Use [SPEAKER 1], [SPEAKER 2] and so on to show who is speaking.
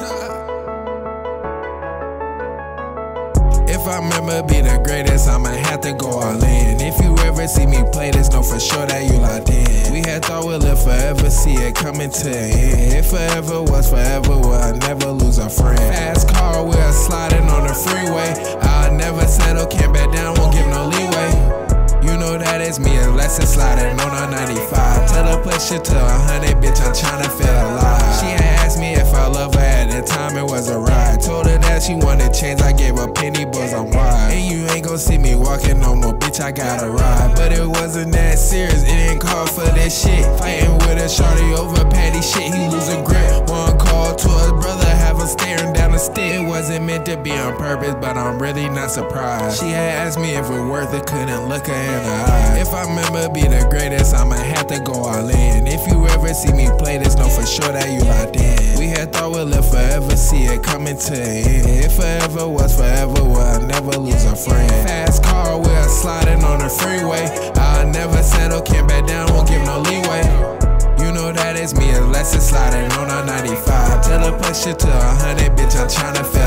[SPEAKER 1] If I remember be the greatest, I'ma have to go all in. If you ever see me play this, know for sure that you locked in. We had thought we'd live forever, see it coming to an end. If forever was forever, we'll never lose a friend. Fast car, we're sliding on the freeway. I'll never settle, can't back down, won't give no leeway. You know that it's me, unless it's sliding on our 95. Tell her push it to 100, bitch, I'm tryna feel alive. She had asked me if I love her at the time, it was a ride. Told her that she wanted change, I gave her penny, buzz, I'm wide. And you ain't gon' see me walking no more, bitch, I gotta ride. But it wasn't that serious, it didn't call for that shit. Fighting with a shorty over petty shit, he losing grip. One call to his brother, have her staring down the stick. It wasn't meant to be on purpose, but I'm really not surprised. She had asked me if it worth it, couldn't look her in the eye. If I remember be the greatest, I'ma have to go all in. If you ever see me play this, know for sure that you locked in. We had thought we'd live forever, see it coming to an end. If forever was forever, we'll never lose a friend. Fast car, we're sliding on the freeway. I'll never settle, can't back down, won't give no leeway. You know that it's me, unless it's sliding on our 95. Tell her push it to 100, bitch, I'm tryna feel